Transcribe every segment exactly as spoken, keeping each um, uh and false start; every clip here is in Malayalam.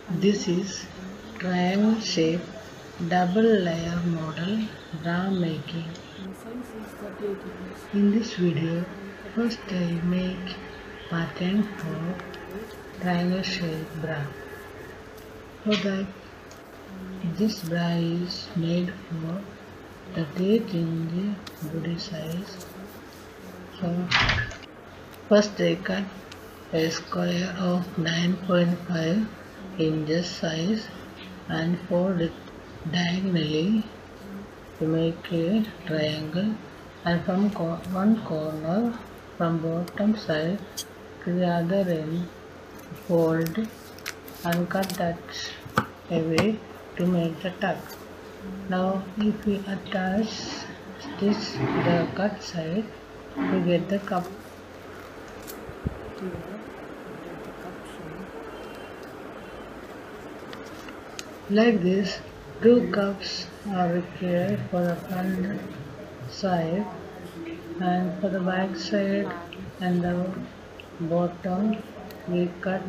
This is triangle shape double layer model bra making. In this video, first I make pattern for triangle shape bra. For that, this bra is made for thirty-eight inch body size. So first I cut a square of nine point five inches size and fold it diagonally to make a triangle, and from co one corner from bottom side to the other end fold and cut that away to make the tuck. Now if we attach stitch the cut side to get the cup. Like this, two cups are required for the front side, and for the back side and the bottom we cut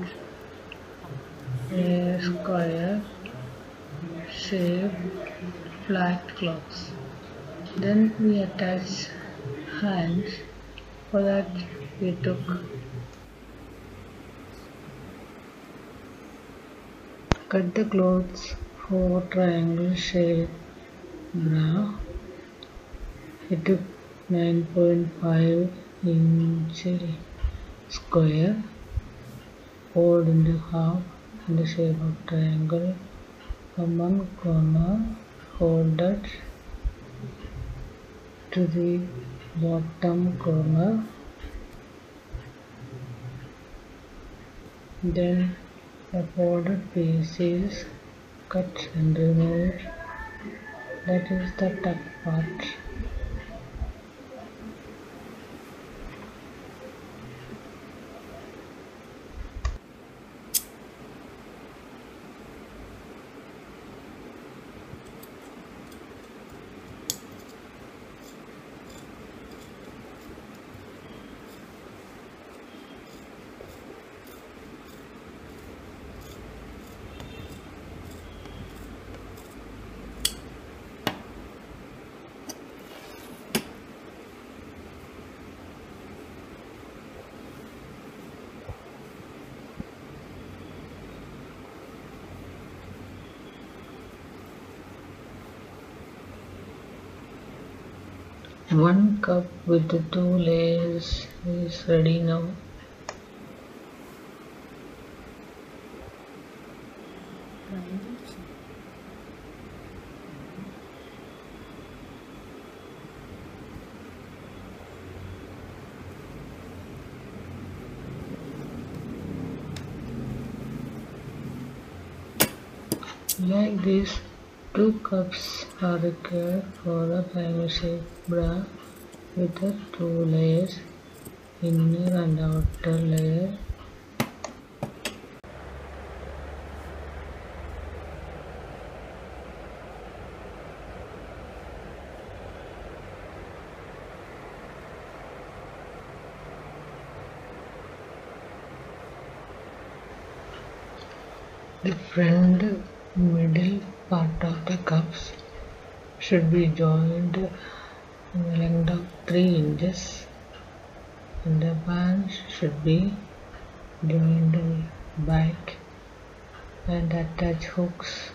a square shape flat cloths. Then we attach hands. For that we took cut the clothes for triangle shape bra. I took nine point five inch square, fold into half in the shape of triangle. From one corner folded to the bottom corner. Then the folded piece is cut and removed. That is the tuck part. One cup with the two layers is ready now. Like this, two cups are required for the triangle shape bra with the two layers, inner and outer layer. The front middle part of the cups should be joined in the length of three inches, and the band should be joined in the back and attach hooks.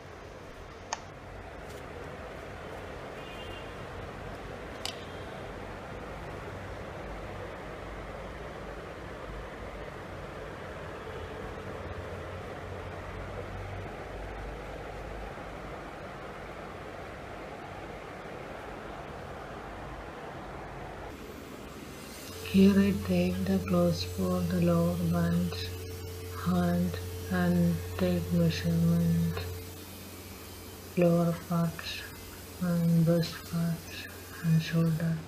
Here I take the clothes for the lower bands, hand and take measurement, lower parts and bust parts and shoulder.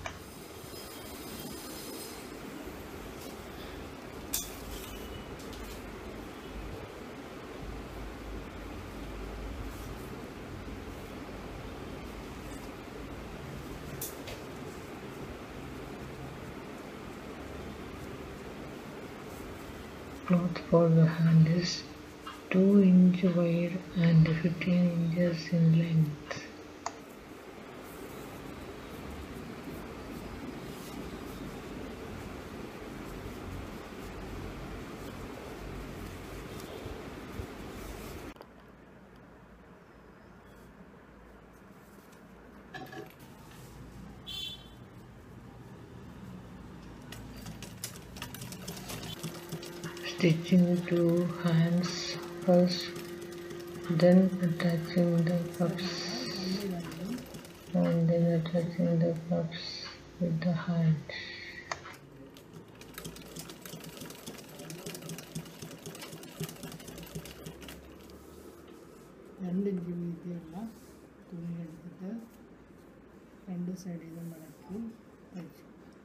Cloth for the hand is two inch wide and fifteen inches in length. Stitching two hands first, then attaching the cuffs, and then attaching the cuffs with the hand. രണ്ട് ഇഞ്ച് വീതിയുള്ള തുണി എടുത്തിട്ട് രണ്ട് സൈഡിൽ നിന്ന് മടക്കി തയ്ച്ചു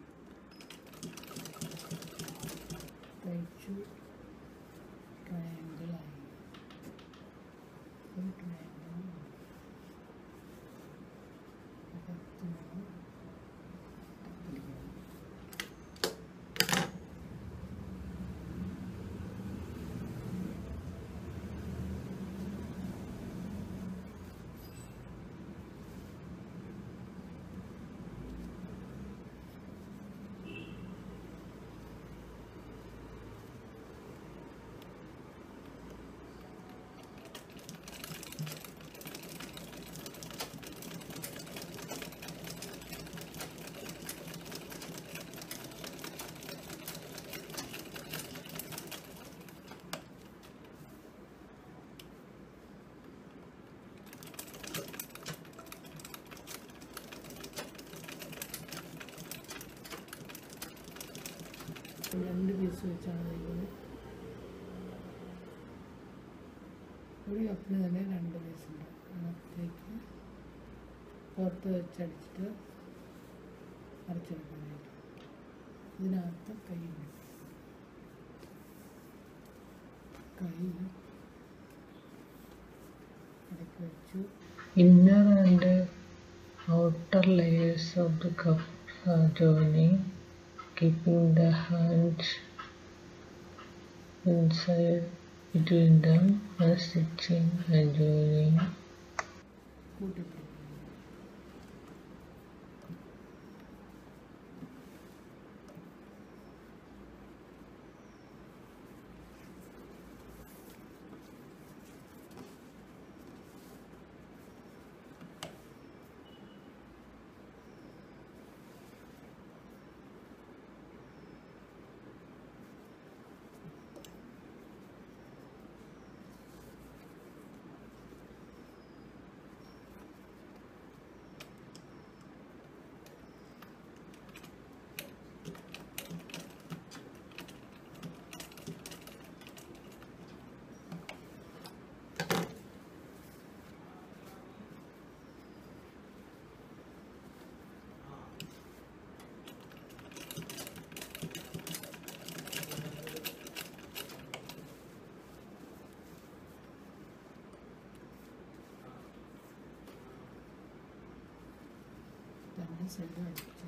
തയ്ച്ചു ട്രയാങ്കിളായി ഒരു ട്രയാങ്കിൾ പത്ത് മൂന്ന് രണ്ട് പീസ് വെച്ചാണ് തയ്ക്കുന്നത്. ഒരു കപ്പിന് തന്നെ രണ്ട് പീസ് ഉണ്ട്. അതിനകത്തേക്ക് പുറത്ത് വെച്ചടിച്ചിട്ട് അരച്ചെടുക്കാനായിട്ട് ഇതിനകത്ത് കൈ കൈ ഇടയ്ക്ക് വെച്ചു. Inner and outer layers of the cups are joining, keeping the hands inside between them and stitching and joining. രണ്ട് സൈഡ് അടിച്ചു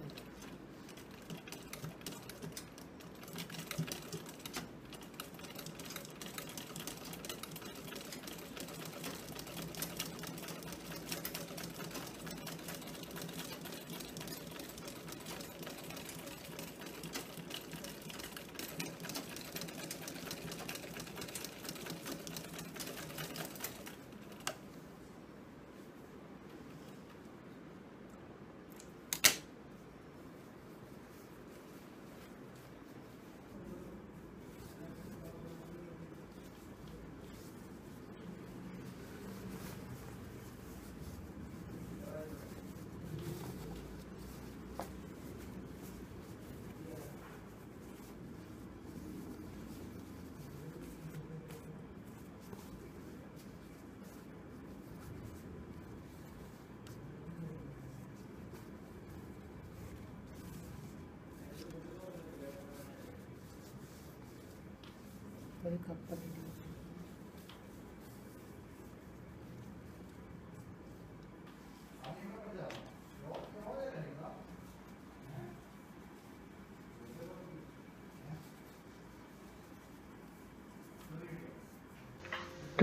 ഒരു കപ്പലിൻ്റെ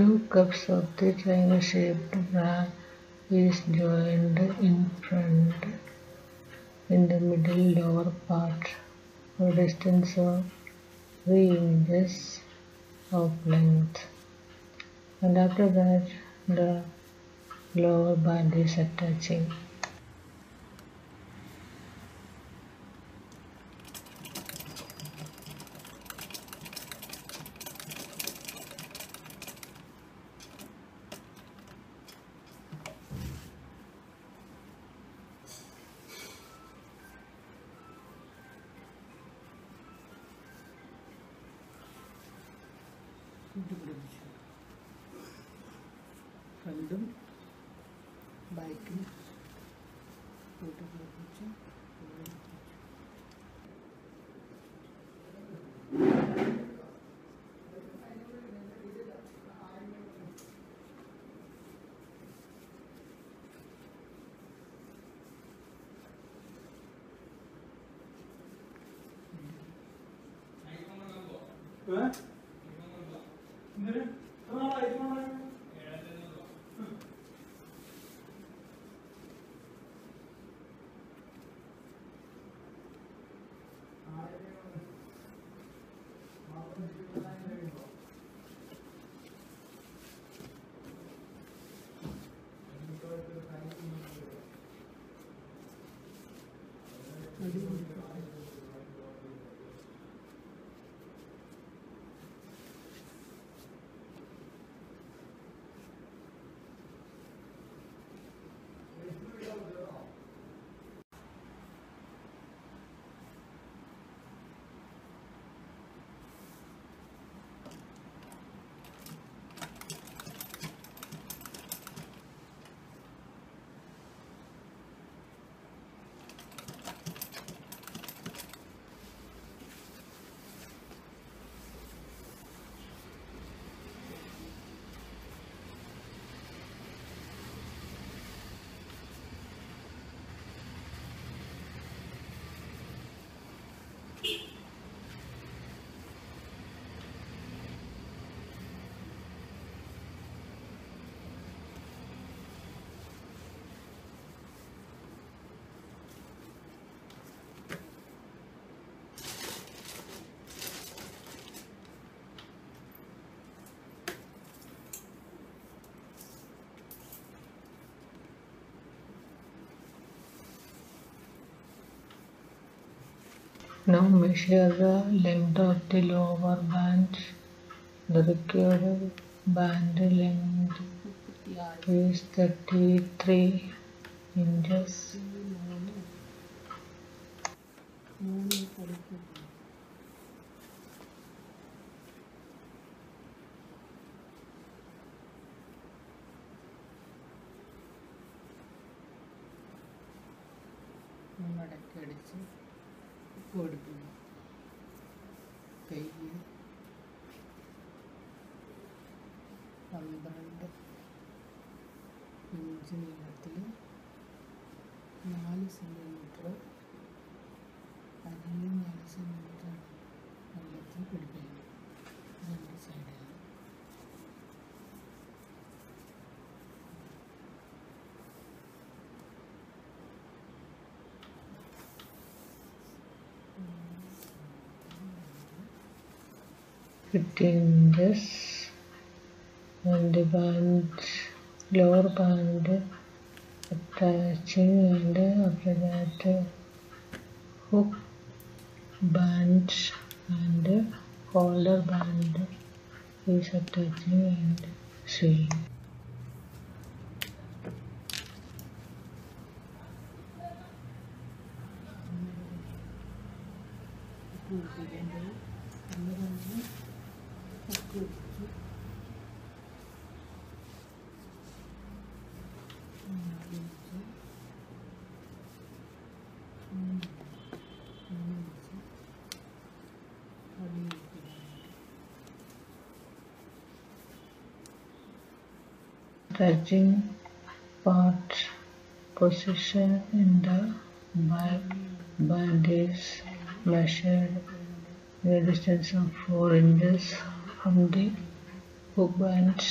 two cups of the triangle-shaped bra is joined in front in the middle lower part for a distance of three inches of length, and after that the lower band is attaching. ഫ്രണ്ടും ബാക്കും കൂട്ടി പിടിപ്പിച്ച് Now measure the length of the lower band. The required band length is thirty-three inches. മൂന്ന് പഠിക്കും മടക്കി അടിച്ച് കൊടുക്കുന്നു. കൈ പന്ത്രണ്ട് ഇഞ്ച് നീളത്തിൽ നാല് സെൻറ്റിമീറ്റർ അതിന് നാല് സെൻറ്റിമീറ്ററാണ് വെള്ളത്തിൽ പിടിപ്പിക്കുന്നത് രണ്ട് സൈഡിൽ. fifteen inches and the band, lower band attaching, and after that hook band and holder band is attaching and sewing. Attaching part position in the back band is measured in a distance of four inches from the hook bands.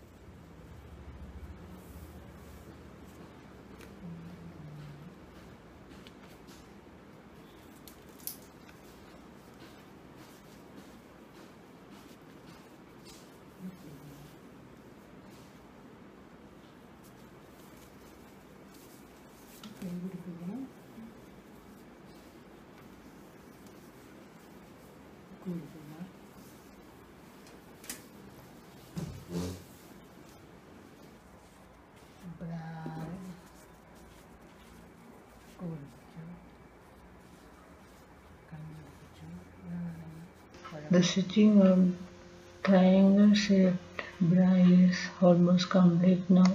The stitching of triangle shaped bra is almost complete now.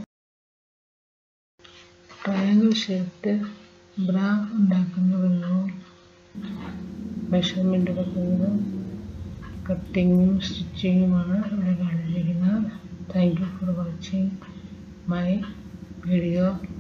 Triangle shaped bra ഉണ്ടാക്കുന്നതിന് മെഷർമെന്റ് എടുക്കുന്നത് കട്ടിങ്ങും സ്റ്റിച്ചിങ്ങുമാണ് ഇവിടെ കാണിച്ചിരിക്കുന്നത്. Thank you for watching my video.